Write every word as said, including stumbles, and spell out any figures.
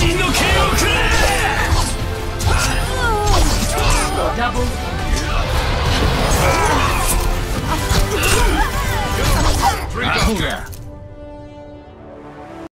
の剣をくれ。ダブル